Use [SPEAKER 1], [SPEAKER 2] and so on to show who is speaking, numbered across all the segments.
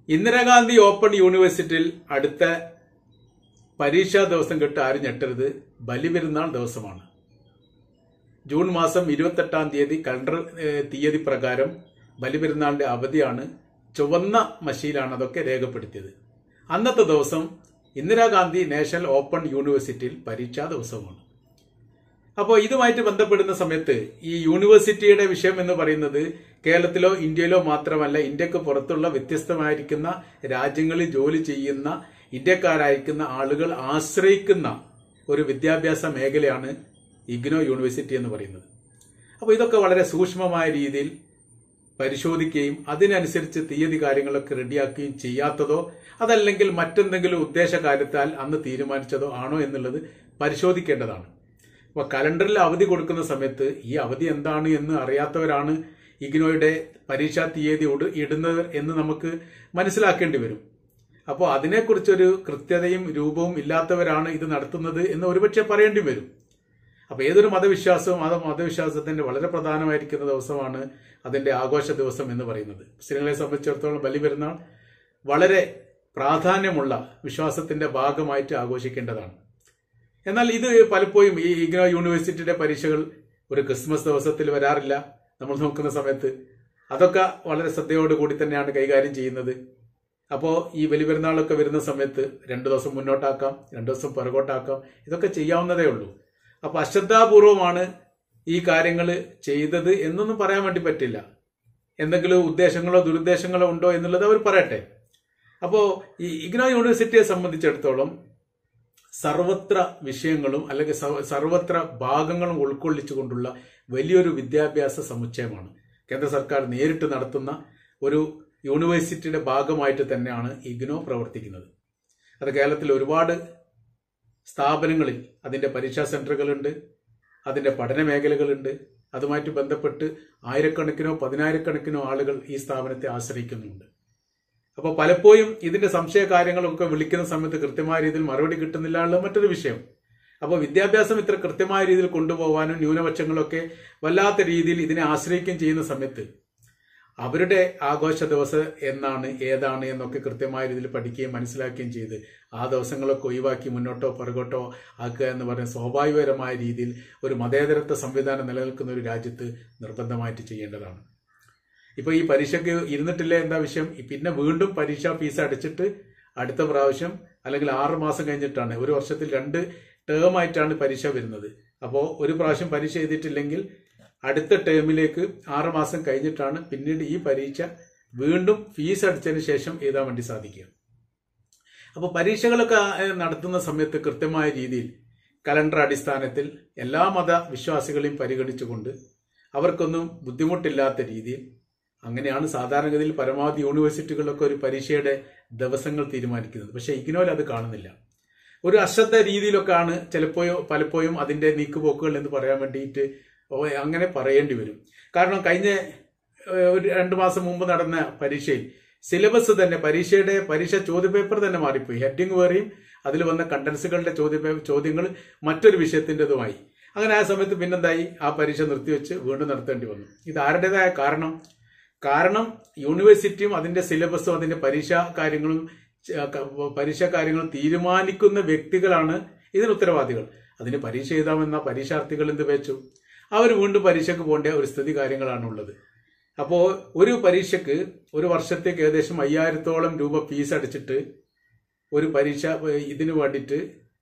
[SPEAKER 1] Indira Gandhi open യൂണിവേഴ്സിറ്റിയിൽ അടുത്ത പരീക്ഷാ ദിവസം കേട്ട് ആരും ഞെട്ടരുത്. ബലിപെരുന്നാൾ ദിവസമാണ്. ജൂൺ മാസം 28-ാം തീയതി കലണ്ടർ തീയതി പ്രകാരം ബലിപെരുന്നാളിന്റെ അവധിയാണ്. ചുവന്ന മഷിയിലാണ് അതൊക്കെ രേഖപ്പെടുത്തിയത്. അന്നത്തെ ദിവസം ഇന്ദിരാഗാന്ധി നാഷണൽ ഓപ്പൺ യൂണിവേഴ്സിറ്റിയിൽ പരീക്ഷാ ദിവസമാണ്. അപ്പോൾ ഇതുമായിട്ട് ബന്ധപ്പെടുന്ന സമയത്ത് ഈ യൂണിവേഴ്സിറ്റിയുടെ വിഷയം എന്ന് പറയുന്നത് കേരളത്തിലോ ഇന്ത്യയിലോ മാത്രമല്ല, ഇന്ത്യക്ക് പുറത്തുള്ള വ്യത്യസ്തമായിരിക്കുന്ന രാജ്യങ്ങളിൽ ജോലി ചെയ്യുന്ന ഇന്ത്യക്കാരായിരിക്കുന്ന ആളുകൾ ആശ്രയിക്കുന്ന ഒരു വിദ്യാഭ്യാസ മേഖലയാണ് ഇഗ്നോ യൂണിവേഴ്സിറ്റി എന്ന് പറയുന്നത്. അപ്പോൾ ഇതൊക്കെ വളരെ സൂക്ഷ്മമായ രീതിയിൽ പരിശോധിക്കുകയും അതിനനുസരിച്ച് തീയതി കാര്യങ്ങളൊക്കെ റെഡിയാക്കുകയും ചെയ്യാത്തതോ അതല്ലെങ്കിൽ മറ്റെന്തെങ്കിലും ഉദ്ദേശ കാര്യത്താൽ അന്ന് തീരുമാനിച്ചതോ ആണോ എന്നുള്ളത് പരിശോധിക്കേണ്ടതാണ്. അപ്പൊ കലണ്ടറിൽ അവധി കൊടുക്കുന്ന സമയത്ത് ഈ അവധി എന്താണ് എന്ന് അറിയാത്തവരാണ് ഇഗ്നോയുടെ പരീക്ഷാ തീയതി ഇടുന്നത് എന്ന് നമുക്ക് മനസ്സിലാക്കേണ്ടി വരും. അപ്പോൾ അതിനെക്കുറിച്ചൊരു കൃത്യതയും രൂപവും ഇല്ലാത്തവരാണ് ഇത് നടത്തുന്നത് എന്ന് ഒരുപക്ഷെ പറയേണ്ടി വരും. അപ്പൊ ഏതൊരു മതവിശ്വാസവും ആ മതവിശ്വാസത്തിന്റെ വളരെ പ്രധാനമായിരിക്കുന്ന ദിവസമാണ് അതിന്റെ ആഘോഷ ദിവസം എന്ന് പറയുന്നത്. മുസ്ലിങ്ങളെ സംബന്ധിച്ചിടത്തോളം ബലിപെരുന്നാൾ വളരെ പ്രാധാന്യമുള്ള വിശ്വാസത്തിന്റെ ഭാഗമായിട്ട് ആഘോഷിക്കേണ്ടതാണ്. എന്നാൽ ഇത് പലപ്പോഴും ഈ ഇഗ്നോ യൂണിവേഴ്സിറ്റിയുടെ പരീക്ഷകൾ ഒരു ക്രിസ്മസ് ദിവസത്തിൽ വരാറില്ല. നമ്മൾ നോക്കുന്ന സമയത്ത് അതൊക്കെ വളരെ ശ്രദ്ധയോടുകൂടി തന്നെയാണ് കൈകാര്യം ചെയ്യുന്നത്. അപ്പോൾ ഈ ബലിപെരുന്നാളൊക്കെ വരുന്ന സമയത്ത് 2 ദിവസം മുന്നോട്ടാക്കാം, 2 ദിവസം പുറകോട്ടാക്കാം, ഇതൊക്കെ ചെയ്യാവുന്നതേ ഉള്ളൂ. അപ്പൊ അശ്രദ്ധാപൂർവമാണ് ഈ കാര്യങ്ങൾ ചെയ്തത് എന്നൊന്നും പറയാൻ വേണ്ടി പറ്റില്ല. എന്തെങ്കിലും ഉദ്ദേശങ്ങളോ ദുരുദ്ദേശങ്ങളോ ഉണ്ടോ എന്നുള്ളത് അവർ പറയട്ടെ. അപ്പോ ഈ ഇഗ്നോ യൂണിവേഴ്സിറ്റിയെ സംബന്ധിച്ചിടത്തോളം സർവത്ര വിഷയങ്ങളും അല്ലെങ്കിൽ സർവത്ര ഭാഗങ്ങളും ഉൾക്കൊള്ളിച്ചുകൊണ്ടുള്ള വലിയൊരു വിദ്യാഭ്യാസ സമുച്ചയമാണ്. കേന്ദ്ര സർക്കാർ നേരിട്ട് നടത്തുന്ന ഒരു യൂണിവേഴ്സിറ്റിയുടെ ഭാഗമായിട്ട് തന്നെയാണ് ഇഗ്നോ പ്രവർത്തിക്കുന്നത്. അത് കേരളത്തിൽ ഒരുപാട് സ്ഥാപനങ്ങളിൽ അതിന്റെ പരീക്ഷാ സെന്ററുകളുണ്ട്, അതിന്റെ പഠന മേഖലകളുണ്ട്. അതുമായിട്ട് ബന്ധപ്പെട്ട് ആയിരക്കണക്കിനോ 10,000-കണക്കിനോ ആളുകൾ ഈ സ്ഥാപനത്തെ ആശ്രയിക്കുന്നുണ്ട്. അപ്പോൾ പലപ്പോഴും ഇതിന്റെ സംശയ കാര്യങ്ങളൊക്കെ വിളിക്കുന്ന സമയത്ത് കൃത്യമായ രീതിയിൽ മറുപടി കിട്ടുന്നില്ല എന്നുള്ള മറ്റൊരു വിഷയം. അപ്പോൾ വിദ്യാഭ്യാസം ഇത്ര കൃത്യമായ രീതിയിൽ കൊണ്ടുപോകാനും ന്യൂനപക്ഷങ്ങളൊക്കെ വല്ലാത്ത രീതിയിൽ ഇതിനെ ആശ്രയിക്കുകയും ചെയ്യുന്ന സമയത്ത് അവരുടെ ആഘോഷ ദിവസം എന്നാണ് ഏതാണ് എന്നൊക്കെ കൃത്യമായ രീതിയിൽ പഠിക്കുകയും മനസ്സിലാക്കുകയും ചെയ്ത് ആ ദിവസങ്ങളൊക്കെ ഒഴിവാക്കി മുന്നോട്ടോ പുറകോട്ടോ ആക്കുക എന്ന് പറയുന്ന സ്വാഭാവികപരമായ രീതിയിൽ ഒരു മതേതരത്വ സംവിധാനം നിലനിൽക്കുന്ന ഒരു രാജ്യത്ത് നിർബന്ധമായിട്ട് ചെയ്യേണ്ടതാണ്. ഇപ്പൊ ഈ പരീക്ഷയ്ക്ക് ഇരുന്നിട്ടില്ല എന്താ വിഷയം? പിന്നെ വീണ്ടും പരീക്ഷാ ഫീസ് അടച്ചിട്ട് അടുത്ത പ്രാവശ്യം അല്ലെങ്കിൽ 6 മാസം കഴിഞ്ഞിട്ടാണ്, ഒരു വർഷത്തിൽ 2 ടേമായിട്ടാണ് പരീക്ഷ വരുന്നത്. അപ്പോൾ ഒരു പ്രാവശ്യം പരീക്ഷ എഴുതിയിട്ടില്ലെങ്കിൽ അടുത്ത ടേമിലേക്ക് 6 മാസം കഴിഞ്ഞിട്ടാണ് പിന്നീട് ഈ പരീക്ഷ വീണ്ടും ഫീസ് അടിച്ചതിന് ശേഷം എഴുതാൻ വേണ്ടി സാധിക്കുക. അപ്പോൾ പരീക്ഷകളൊക്കെ നടത്തുന്ന സമയത്ത് കൃത്യമായ രീതിയിൽ കലണ്ടർ അടിസ്ഥാനത്തിൽ എല്ലാ മതവിശ്വാസികളെയും പരിഗണിച്ചുകൊണ്ട് അവർക്കൊന്നും ബുദ്ധിമുട്ടില്ലാത്ത രീതിയിൽ, അങ്ങനെയാണ് സാധാരണഗതിയിൽ പരമാവധി യൂണിവേഴ്സിറ്റികളിലൊക്കെ ഒരു പരീക്ഷയുടെ ദിവസങ്ങൾ തീരുമാനിക്കുന്നത്. പക്ഷെ ഇഗ്നോയിൽ അത് കാണുന്നില്ല. ഒരു അശ്രദ്ധ രീതിയിലൊക്കെയാണ് പലപ്പോഴും അതിന്റെ നീക്കുപോക്കുകൾ എന്ന് പറയാൻ വേണ്ടിയിട്ട് അങ്ങനെ പറയേണ്ടി വരും. കാരണം കഴിഞ്ഞ ഒരു 2 മാസം മുമ്പ് നടന്ന പരീക്ഷയിൽ സിലബസ് തന്നെ പരീക്ഷ ചോദ്യപേപ്പർ തന്നെ മാറിപ്പോയി. ഹെഡിങ് വേറെയും അതിൽ വന്ന കണ്ടൻസുകളുടെ ചോദ്യങ്ങൾ മറ്റൊരു വിഷയത്തിൻ്റെതുമായി. അങ്ങനെ ആ സമയത്ത് പിന്നെന്തായി, ആ പരീക്ഷ നിർത്തിവെച്ച് വീണ്ടും നടത്തേണ്ടി വന്നു. ഇത് ആരുടേതായ കാരണം യൂണിവേഴ്സിറ്റിയും അതിന്റെ സിലബസും അതിന്റെ പരീക്ഷാ കാര്യങ്ങളും തീരുമാനിക്കുന്ന വ്യക്തികളാണ് ഇതിന് ഉത്തരവാദികൾ. അതിന് പരീക്ഷ എഴുതാമെന്ന പരീക്ഷാർത്ഥികൾ എന്ത് വെച്ചു, അവർ വീണ്ടും പരീക്ഷയ്ക്ക് പോകേണ്ട ഒരു സ്ഥിതി കാര്യങ്ങളാണുള്ളത്. അപ്പോൾ ഒരു പരീക്ഷയ്ക്ക് ഒരു വർഷത്തേക്ക് ഏകദേശം 5000-ഓളം രൂപ ഫീസ് അടിച്ചിട്ട് ഒരു പരീക്ഷ ഇതിനു വേണ്ടിയിട്ട്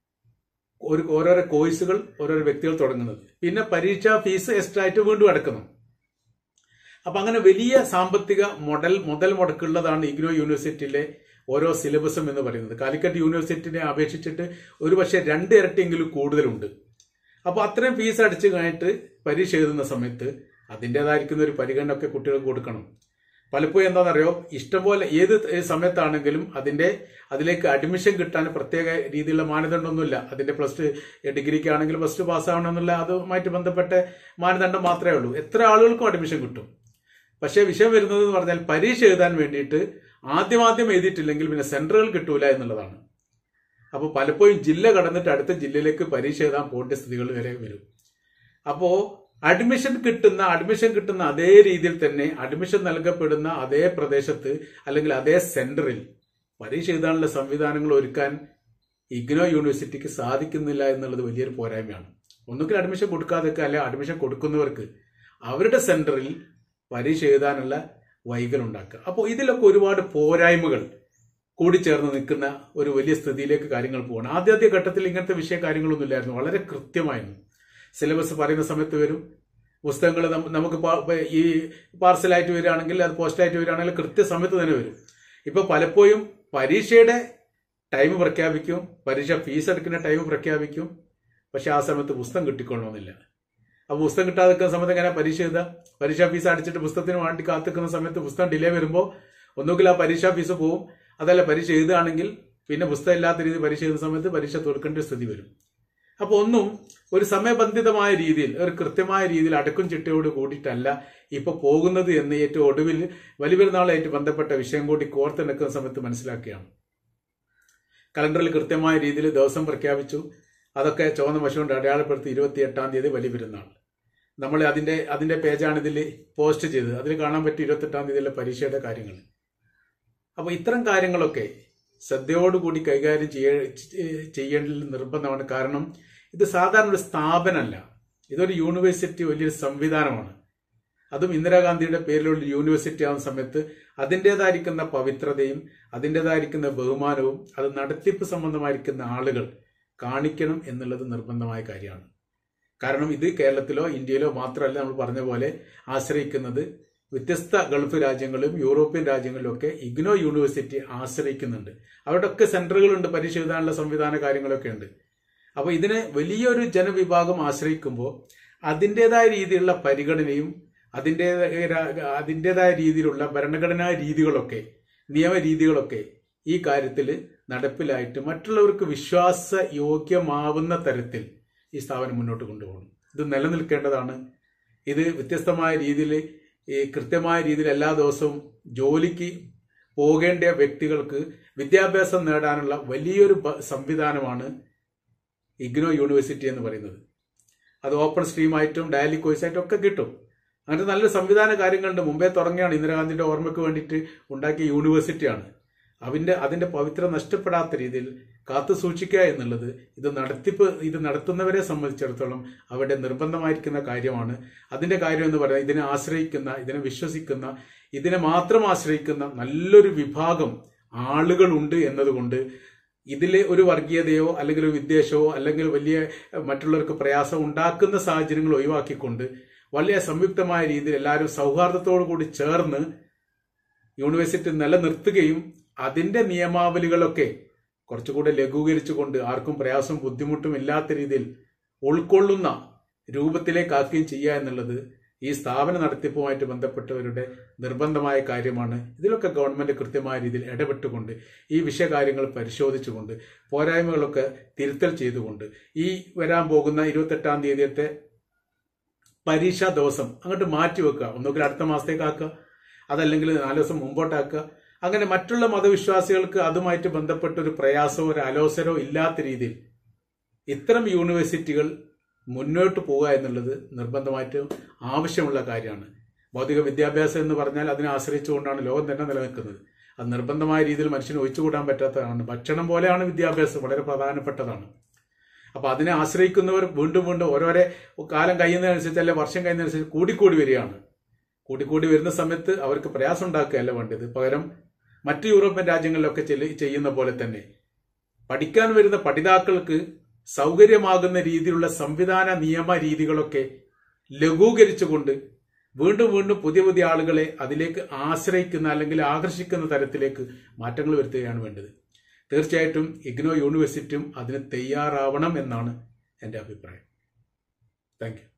[SPEAKER 1] ഓരോരോ കോഴ്സുകൾ ഓരോരോ വ്യക്തികൾ തുടങ്ങുന്നത്. പിന്നെ പരീക്ഷാ ഫീസ് എക്സ്ട്രാ ആയിട്ട് വീണ്ടും അടക്കുന്നു. അപ്പൊ അങ്ങനെ വലിയ സാമ്പത്തിക മുതൽ മുടക്കുള്ളതാണ് ഇഗ്നോ യൂണിവേഴ്സിറ്റിയിലെ ഓരോ സിലബസും എന്ന് പറയുന്നത്. കാലിക്കറ്റ് യൂണിവേഴ്സിറ്റിനെ അപേക്ഷിച്ചിട്ട് ഒരുപക്ഷെ 2 ഇരട്ടിയെങ്കിലും കൂടുതലുണ്ട്. അപ്പൊ അത്രയും ഫീസ് അടിച്ചു കഴിഞ്ഞിട്ട് പരീക്ഷ എഴുതുന്ന സമയത്ത് അതിൻ്റെതായിരിക്കുന്ന ഒരു പരിഗണനയൊക്കെ കുട്ടികൾക്ക് കൊടുക്കണം. പലപ്പോഴും എന്താണെന്നറിയോ, ഇഷ്ടംപോലെ ഏത് സമയത്താണെങ്കിലും അതിലേക്ക് അഡ്മിഷൻ കിട്ടാൻ പ്രത്യേക രീതിയിലുള്ള മാനദണ്ഡമൊന്നുമില്ല. അതിന്റെ ഡിഗ്രിക്ക് ആണെങ്കിൽ +2 പാസ്സാവണമെന്നുള്ള അതുമായിട്ട് ബന്ധപ്പെട്ട മാനദണ്ഡം മാത്രമേ ഉള്ളൂ. എത്ര ആളുകൾക്കും അഡ്മിഷൻ കിട്ടും. പക്ഷേ വിഷയം വരുന്നത് എന്ന് പറഞ്ഞാൽ പരീക്ഷ എഴുതാൻ വേണ്ടിയിട്ട് ആദ്യം എഴുതിയിട്ടില്ലെങ്കിൽ പിന്നെ സെന്ററുകൾ കിട്ടൂല എന്നുള്ളതാണ്. അപ്പോൾ പലപ്പോഴും ജില്ല കടന്നിട്ട് അടുത്ത ജില്ലയിലേക്ക് പരീക്ഷ എഴുതാൻ പോകേണ്ട സ്ഥിതികൾ വരെ വരും. അപ്പോൾ അഡ്മിഷൻ കിട്ടുന്ന അതേ രീതിയിൽ തന്നെ അഡ്മിഷൻ നൽകപ്പെടുന്ന അതേ പ്രദേശത്ത് അല്ലെങ്കിൽ അതേ സെന്ററിൽ പരീക്ഷ എഴുതാനുള്ള സംവിധാനങ്ങൾ ഒരുക്കാൻ ഇഗ്നോ യൂണിവേഴ്സിറ്റിക്ക് സാധിക്കുന്നില്ല എന്നുള്ളത് വലിയൊരു പോരായ്മയാണ്. ഒന്നുകിൽ അഡ്മിഷൻ കൊടുക്കാതൊക്കെ അല്ലെ അഡ്മിഷൻ കൊടുക്കുന്നവർക്ക് അവരുടെ സെന്ററിൽ പരീക്ഷ എഴുതാനുള്ള വൈകലുണ്ടാക്കുക. അപ്പോൾ ഇതിലൊക്കെ ഒരുപാട് പോരായ്മകൾ കൂടിച്ചേർന്ന് നിൽക്കുന്ന ഒരു വലിയ സ്ഥിതിയിലേക്ക് കാര്യങ്ങൾ പോകണം. ആദ്യ ഘട്ടത്തിൽ ഇങ്ങനത്തെ വിഷയ കാര്യങ്ങളൊന്നും ഇല്ലായിരുന്നു. വളരെ കൃത്യമായിരുന്നു. സിലബസ് പറയുന്ന സമയത്ത് വരും. പുസ്തകങ്ങൾ നമുക്ക് ഈ പാർസലായിട്ട് വരികയാണെങ്കിൽ അത് പോസ്റ്റായിട്ട് വരികയാണെങ്കിൽ കൃത്യസമയത്ത് തന്നെ വരും. ഇപ്പൊ പലപ്പോഴും പരീക്ഷയുടെ ടൈം പ്രഖ്യാപിക്കും, പരീക്ഷ ഫീസ് അടയ്ക്കുന്ന ടൈം പ്രഖ്യാപിക്കും, പക്ഷെ ആ സമയത്ത് പുസ്തകം കിട്ടിക്കൊള്ളണമെന്നില്ല. അപ്പൊ പുസ്തകം കിട്ടാതെ നിൽക്കുന്ന സമയത്ത് എങ്ങനെ പരീക്ഷ എഴുതാം? പരീക്ഷാ ഫീസ് അടിച്ചിട്ട് പുസ്തകത്തിന് വേണ്ടി കാത്തിക്കുന്ന സമയത്ത് പുസ്തകം ഡിലേ വരുമ്പോൾ ഒന്നുകിൽ ആ പരീക്ഷാ ഫീസ് പോവും, അതല്ല പരീക്ഷ എഴുതുകയാണെങ്കിൽ പിന്നെ പുസ്തകം ഇല്ലാത്ത രീതിയിൽ പരീക്ഷ എഴുതുന്ന സമയത്ത് പരീക്ഷ തോൽക്കേണ്ട സ്ഥിതി വരും. അപ്പൊ ഒന്നും ഒരു സമയബന്ധിതമായ രീതിയിൽ ഒരു കൃത്യമായ രീതിയിൽ അടക്കും ചിട്ടയോട് കൂടിയിട്ടല്ല ഇപ്പൊ പോകുന്നത് എന്ന് ഏറ്റവും ഒടുവിൽ വലിയപെരുന്നാളായിട്ട് ബന്ധപ്പെട്ട വിഷയം കൂടി കോർത്തിണക്കുന്ന സമയത്ത് മനസ്സിലാക്കുകയാണ്. കലണ്ടറിൽ കൃത്യമായ രീതിയിൽ ദിവസം പ്രഖ്യാപിച്ചു. അതൊക്കെ ചുവന്ന മഷി കൊണ്ട് അടയാളപ്പെടുത്തി 28-ാം തീയതി വലിയപെരുന്നാൾ. നമ്മൾ അതിന്റെ പേജാണ് ഇതിൽ പോസ്റ്റ് ചെയ്തത്. അതിൽ കാണാൻ പറ്റും 28-ാം തീയതിയിലെ പരീക്ഷയുടെ കാര്യങ്ങൾ. അപ്പൊ ഇത്തരം കാര്യങ്ങളൊക്കെ ശ്രദ്ധയോടുകൂടി കൈകാര്യം ചെയ്യേണ്ടത് നിർബന്ധമാണ്. കാരണം ഇത് സാധാരണ ഒരു സ്ഥാപനമല്ല, ഇതൊരു യൂണിവേഴ്സിറ്റി, വലിയൊരു സംവിധാനമാണ്. അതും ഇന്ദിരാഗാന്ധിയുടെ പേരിലുള്ള യൂണിവേഴ്സിറ്റി ആവുന്ന സമയത്ത് അതിൻ്റെതായിരിക്കുന്ന പവിത്രതയും അതിൻ്റെതായിരിക്കുന്ന ബഹുമാനവും അത് നടത്തിപ്പ് സംബന്ധമായിരിക്കുന്ന ആളുകൾ കാണിക്കണം എന്നുള്ളത് നിർബന്ധമായ കാര്യമാണ്. കാരണം ഇത് കേരളത്തിലോ ഇന്ത്യയിലോ മാത്രമല്ല, നമ്മൾ പറഞ്ഞ പോലെ ആശ്രയിക്കുന്നത് വ്യത്യസ്ത ഗൾഫ് രാജ്യങ്ങളും യൂറോപ്യൻ രാജ്യങ്ങളിലൊക്കെ ഇഗ്നോ യൂണിവേഴ്സിറ്റി ആശ്രയിക്കുന്നുണ്ട്. അവിടെയൊക്കെ സെന്ററുകളുണ്ട്, പരീക്ഷ എഴുതാനുള്ള സംവിധാന കാര്യങ്ങളൊക്കെ ഉണ്ട്. അപ്പൊ ഇതിനെ വലിയൊരു ജനവിഭാഗം ആശ്രയിക്കുമ്പോൾ അതിൻ്റെതായ രീതിയിലുള്ള പരിഗണനയും അതിൻ്റെതായ രീതിയിലുള്ള ഭരണഘടനാ രീതികളൊക്കെ നിയമരീതികളൊക്കെ ഈ കാര്യത്തിൽ നടപ്പിലായിട്ട് മറ്റുള്ളവർക്ക് വിശ്വാസയോഗ്യമാവുന്ന തരത്തിൽ ഈ സ്ഥാപനം മുന്നോട്ട് കൊണ്ടുപോകണം. ഇത് നിലനിൽക്കേണ്ടതാണ്. ഇത് വ്യത്യസ്തമായ രീതിയിൽ കൃത്യമായ രീതിയിൽ എല്ലാ ദിവസവും ജോലിക്ക് പോകേണ്ട വ്യക്തികൾക്ക് വിദ്യാഭ്യാസം നേടാനുള്ള വലിയൊരു സംവിധാനമാണ് ഇഗ്നോ യൂണിവേഴ്സിറ്റി എന്ന് പറയുന്നത്. അത് ഓപ്പൺ സ്ട്രീമായിട്ടും ഡയലി കോഴ്സായിട്ടും ഒക്കെ കിട്ടും. അങ്ങനത്തെ നല്ലൊരു സംവിധാന കാര്യങ്ങളുണ്ട്. മുമ്പേ തുടങ്ങിയാണ്, ഇന്ദിരാഗാന്ധിയുടെ ഓർമ്മയ്ക്ക് വേണ്ടിയിട്ട് ഉണ്ടാക്കിയ യൂണിവേഴ്സിറ്റിയാണ്. അതിന്റെ പവിത്ര നഷ്ടപ്പെടാത്ത രീതിയിൽ കാത്തു സൂക്ഷിക്കുക എന്നുള്ളത് ഇത് നടത്തുന്നവരെ സംബന്ധിച്ചിടത്തോളം അവരുടെ നിർബന്ധമായിരിക്കുന്ന കാര്യമാണ്. അതിന്റെ കാര്യം എന്ന് പറയുന്നത് ഇതിനെ ആശ്രയിക്കുന്ന, ഇതിനെ വിശ്വസിക്കുന്ന, ഇതിനെ മാത്രം ആശ്രയിക്കുന്ന നല്ലൊരു വിഭാഗം ആളുകളുണ്ട് എന്നതുകൊണ്ട് ഇതിലെ ഒരു വർഗീയതയോ അല്ലെങ്കിൽ ഒരു വിദ്വേഷമോ അല്ലെങ്കിൽ വലിയ മറ്റുള്ളവർക്ക് പ്രയാസം ഉണ്ടാക്കുന്ന സാഹചര്യങ്ങൾ ഒഴിവാക്കിക്കൊണ്ട് വലിയ സംയുക്തമായ രീതിയിൽ എല്ലാവരും സൗഹാർദ്ദത്തോടു കൂടി ചേർന്ന് യൂണിവേഴ്സിറ്റി നിലനിർത്തുകയും അതിന്റെ നിയമാവലികളൊക്കെ കുറച്ചുകൂടെ ലഘൂകരിച്ചുകൊണ്ട് ആർക്കും പ്രയാസവും ബുദ്ധിമുട്ടും ഇല്ലാത്ത രീതിയിൽ ഉൾക്കൊള്ളുന്ന രൂപത്തിലേക്കാക്കുകയും ചെയ്യുക എന്നുള്ളത് ഈ സ്ഥാപന നടത്തിപ്പുമായിട്ട് ബന്ധപ്പെട്ടവരുടെ നിർബന്ധമായ കാര്യമാണ്. ഇതിലൊക്കെ ഗവൺമെന്റ് കൃത്യമായ രീതിയിൽ ഇടപെട്ടുകൊണ്ട് ഈ വിഷയകാര്യങ്ങൾ പരിശോധിച്ചുകൊണ്ട് പോരായ്മകളൊക്കെ തിരുത്തൽ ചെയ്തുകൊണ്ട് ഈ വരാൻ പോകുന്ന 28-ാം തീയതിയത്തെ പരീക്ഷാ ദിവസം അങ്ങോട്ട് മാറ്റിവെക്കുക. ഒന്നുകിൽ അടുത്ത മാസത്തേക്കാക്കുക, അതല്ലെങ്കിൽ 4 ദിവസം മുമ്പോട്ടാക്കുക. അങ്ങനെ മറ്റുള്ള മതവിശ്വാസികൾക്ക് അതുമായിട്ട് ബന്ധപ്പെട്ട ഒരു പ്രയാസമോ ഒരു അലോസരോ ഇല്ലാത്ത രീതിയിൽ ഇത്തരം യൂണിവേഴ്സിറ്റികൾ മുന്നോട്ട് പോവുക എന്നുള്ളത് നിർബന്ധമായിട്ടും ആവശ്യമുള്ള കാര്യമാണ്. ഭൗതിക വിദ്യാഭ്യാസം എന്ന് പറഞ്ഞാൽ അതിനെ ആശ്രയിച്ചുകൊണ്ടാണ് ലോകം തന്നെ നിലനിൽക്കുന്നത്. അത് നിർബന്ധമായ രീതിയിൽ മനുഷ്യന് ഒഴിച്ചുകൂടാൻ പറ്റാത്തതാണ്. ഭക്ഷണം പോലെയാണ് വിദ്യാഭ്യാസം, വളരെ പ്രധാനപ്പെട്ടതാണ്. അപ്പൊ അതിനെ ആശ്രയിക്കുന്നവർ വീണ്ടും ഓരോരോ കാലം കഴിയുന്നതനുസരിച്ച് അല്ലെ വർഷം കഴിയുന്നതനുസരിച്ച് കൂടിക്കൂടി വരികയാണ്. കൂടിക്കൂടി വരുന്ന സമയത്ത് അവർക്ക് പ്രയാസം ഉണ്ടാക്കുകയല്ല വേണ്ടത്. പകരം മറ്റു യൂറോപ്യൻ രാജ്യങ്ങളിലൊക്കെ ചെയ്യുന്ന പോലെ തന്നെ പഠിക്കാൻ വരുന്ന പഠിതാക്കൾക്ക് സൗകര്യമാകുന്ന രീതിയിലുള്ള സംവിധാന നിയമ രീതികളൊക്കെ ലഘൂകരിച്ചുകൊണ്ട് വീണ്ടും പുതിയ ആളുകളെ അതിലേക്ക് ആശ്രയിക്കുന്ന അല്ലെങ്കിൽ ആകർഷിക്കുന്ന തരത്തിലേക്ക് മാറ്റങ്ങൾ വരുത്തുകയാണ് വേണ്ടത്. തീർച്ചയായിട്ടും ഇഗ്നോ യൂണിവേഴ്സിറ്റിയും അതിന് തയ്യാറാവണം എന്നാണ് എൻ്റെ അഭിപ്രായം. Thank U.